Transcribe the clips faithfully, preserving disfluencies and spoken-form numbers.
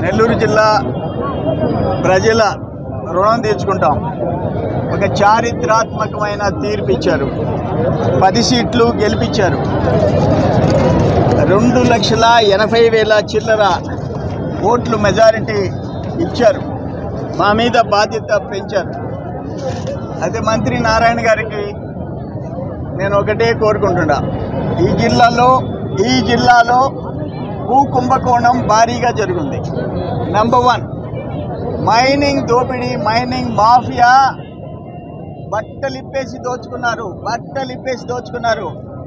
నెల్లూరు జిల్లా ప్రజల రుణం తీర్చుకుంటాం. ఒక చారిత్రాత్మకమైన తీర్పు ఇచ్చారు. పది సీట్లు గెలిపించారు. రెండు లక్షల ఎనభై వేల చిల్లర ఓట్లు మెజారిటీ ఇచ్చారు. మా మీద బాధ్యత పెంచారు. అదే మంత్రి నారాయణ గారికి నేను ఒకటే కోరుకుంటున్నా, ఈ జిల్లాలో ఈ జిల్లాలో భూ కుంభకోణం భారీగా జరుగుతుంది. నెంబర్ వన్, మైనింగ్ దోపిడీ, మైనింగ్ మాఫియా బట్టలిప్పేసి దోచుకున్నారు బట్టలిప్పేసి దోచుకున్నారు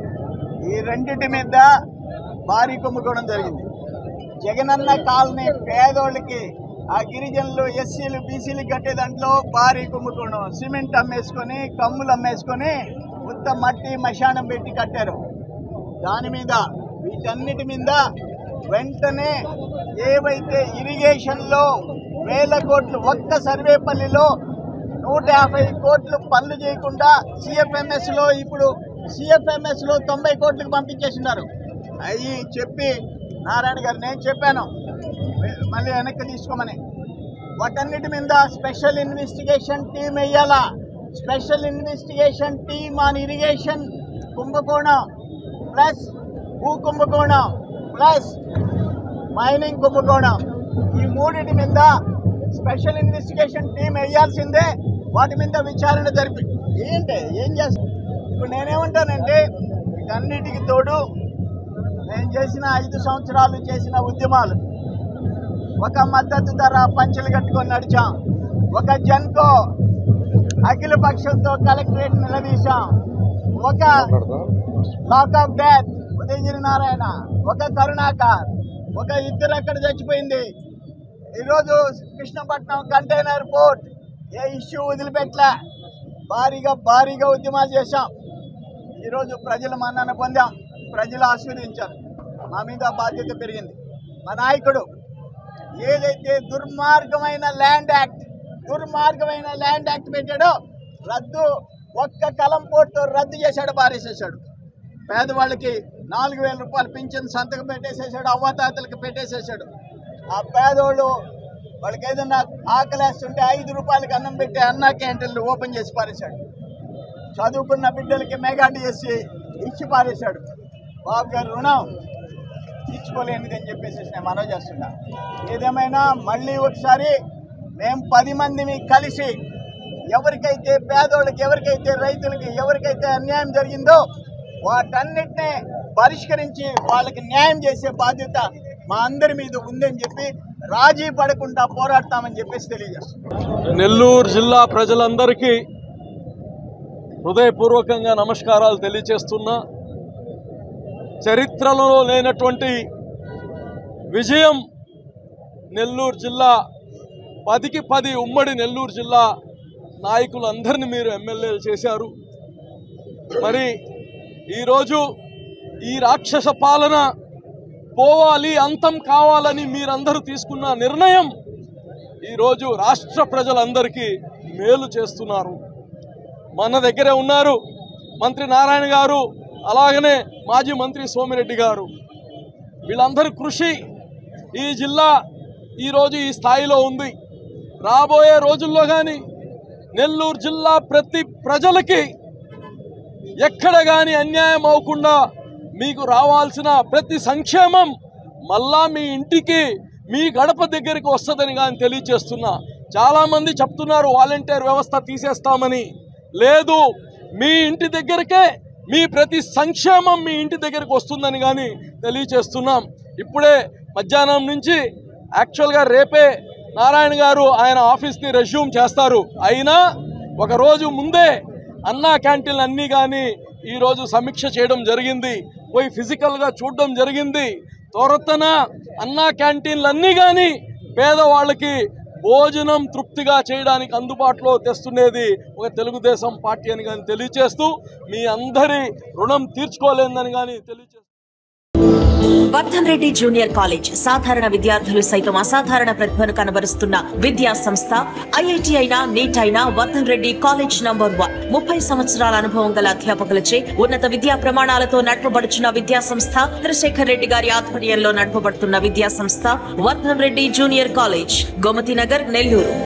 ఈ రెండింటి మీద భారీ కుంభకోణం జరిగింది. జగనన్న కాలనీ పేదోళ్ళకి, ఆ గిరిజనులు, ఎస్సీలు, బీసీలు కట్టే దాంట్లో భారీ కుంభకోణం. సిమెంట్ అమ్మేసుకొని, కమ్ములు అమ్మేసుకొని ఉత్త మట్టి మశానం పెట్టి కట్టారు. దాని మీద వీటన్నిటి మీద వెంటనే ఏవైతే ఇరిగేషన్లో వేల కోట్లు, ఒక్క సర్వేపల్లిలో నూట యాభై కోట్లు పనులు చేయకుండా సిఎఫ్ఎంఎస్లో ఇప్పుడు సిఎఫ్ఎంఎస్లో తొంభై కోట్లకు పంపించేసినారు. అవి చెప్పి నారాయణ గారు నేను చెప్పాను మళ్ళీ వెనక్కి తీసుకోమని. వాటన్నిటి మీద స్పెషల్ ఇన్వెస్టిగేషన్ టీం వేయాలా. Special investigation team on irrigation కుంభకోణం ప్లస్ భూ కుంభకోణం ప్లస్ మైనింగ్ కుంభకోణం, ఈ మూడింటి మీద స్పెషల్ ఇన్వెస్టిగేషన్ టీం వేయాల్సిందే. వాటి మీద విచారణ జరిపి ఏంటి ఏం చేస్తాం. ఇప్పుడు నేనేమంటానంటే, వీటన్నిటికి తోడు నేను చేసిన ఐదు సంవత్సరాలు చేసిన ఉద్యమాలు, ఒక మద్దతు ధర పంచలు కట్టుకొని నడిచాం, ఒక జన్కో అఖిల పక్షంతో కలెక్టరేట్ నిలదీశాం, ఒక lock of death Udayagiri Narayana, ఒక కరుణాకర్, ఒక ఇద్దరు అక్కడ చచ్చిపోయింది. ఈరోజు కృష్ణపట్నం కంటైనర్ పోర్ట్ ఏ ఇష్యూ వదిలిపెట్టలే. భారీగా భారీగా ఉద్యమాలు చేశాం. ఈరోజు ప్రజల మన్నన పొందాం, ప్రజలు ఆశీర్వదించారు. మా మీద బాధ్యత పెరిగింది. మా నాయకుడు ఏదైతే దుర్మార్గమైన ల్యాండ్ యాక్ట్ దుర్మార్గమైన ల్యాండ్ యాక్ట్ పెట్టాడో రద్దు, ఒక్క కలం పోర్టు రద్దు చేశాడు, బారేసేసాడు. పేదవాళ్ళకి నాలుగు వేల రూపాయలు పింఛన్ సంతకం పెట్టేసేసాడు, అవ్వాతాతలకు పెట్టేసేసాడు. ఆ పేదోళ్ళు వాళ్ళకి ఏదన్నా ఆకలేస్తుంటే ఐదు రూపాయలకి అన్నం పెట్టి అన్నా క్యాంటీన్లు ఓపెన్ చేసి పారేశాడు. చదువుకున్న బిడ్డలకి మెగా డిఎస్సి ఇచ్చి పారేశాడు. బాబు గారు రుణం తీర్చుకోలేనిదని చెప్పేసి నేను మనవి చేస్తున్నా. ఏదేమైనా మళ్ళీ ఒకసారి మేము పది మందిని కలిసి ఎవరికైతే పేదోళ్ళకి, ఎవరికైతే రైతులకి, ఎవరికైతే అన్యాయం జరిగిందో వాటన్నిటినీ పరిష్కరించి వాళ్ళకి న్యాయం చేసే బాధ్యత మా అందరి మీద ఉందని చెప్పి రాజీ పడకుండా పోరాడతామని చెప్పేసి తెలియజేస్తున్నాం. నెల్లూరు జిల్లా ప్రజలందరికీ హృదయపూర్వకంగా నమస్కారాలు తెలియజేస్తున్నా. చరిత్రలో లేనటువంటి విజయం నెల్లూరు జిల్లా, పదికి పది ఉమ్మడి నెల్లూరు జిల్లా నాయకులందరినీ మీరు ఎమ్మెల్యేలు చేశారు. మరి ఈరోజు ఈ రాక్షస పాలన పోవాలి, అంతం కావాలని మీరందరూ తీసుకున్న నిర్ణయం ఈరోజు రాష్ట్ర ప్రజలందరికీ మేలు చేస్తున్నారు. మన దగ్గరే ఉన్నారు మంత్రి నారాయణ గారు, అలాగనే మాజీ మంత్రి సోమిరెడ్డి గారు. వీళ్ళందరి కృషి ఈ జిల్లా ఈరోజు ఈ స్థాయిలో ఉంది. రాబోయే రోజుల్లో కానీ నెల్లూరు జిల్లా ప్రతి ప్రజలకి ఎక్కడ కానీ అన్యాయం అవ్వకుండా మీకు రావాల్సిన ప్రతి సంక్షేమం మళ్ళా మీ ఇంటికి, మీ గడప దగ్గరికి వస్తుందని కానీ తెలియజేస్తున్నా. చాలామంది చెప్తున్నారు వాలంటీర్ వ్యవస్థ తీసేస్తామని. లేదు, మీ ఇంటి దగ్గరకే మీ ప్రతి సంక్షేమం మీ ఇంటి దగ్గరికి వస్తుందని కానీ తెలియజేస్తున్నాం. ఇప్పుడే మధ్యాహ్నం నుంచి యాక్చువల్గా రేపే నారాయణ గారు ఆయన ఆఫీస్ని రెజ్యూమ్ చేస్తారు. అయినా ఒకరోజు ముందే అన్నా క్యాంటీన్లు అన్నీ కానీ ఈరోజు సమీక్ష చేయడం జరిగింది, పోయి ఫిజికల్గా చూడడం జరిగింది. త్వరతన అన్నా క్యాంటీన్లు అన్నీ కానీ పేదవాళ్ళకి భోజనం తృప్తిగా చేయడానికి అందుబాటులో తెస్తున్నది ఒక తెలుగుదేశం పార్టీ అని కానీ తెలియజేస్తూ, మీ అందరి రుణం తీర్చుకోలేదని కానీ తెలియజేస్తూ వర్ధన్ రెడ్డి జూనియర్ కాలేజ్ సాధారణ విద్యార్థులు సైతం అసాధారణ ప్రతిభను కనబరుస్తున్న విద్యా సంస్థ. ఐఐటి అయినా నీట్ అయినా Vardhan Reddy college number one. ముప్పై సంవత్సరాల అనుభవం గల అధ్యాపకులచే ఉన్నత విద్యా ప్రమాణాలతో నడపబడుచున్న విద్యా సంస్థ. చంద్రశేఖర్ రెడ్డి గారి ఆధ్వర్యంలో నడపబడుతున్న విద్యా సంస్థ వర్ధన్ రెడ్డి జూనియర్ కాలేజ్, గోమతి నగర్, నెల్లూరు.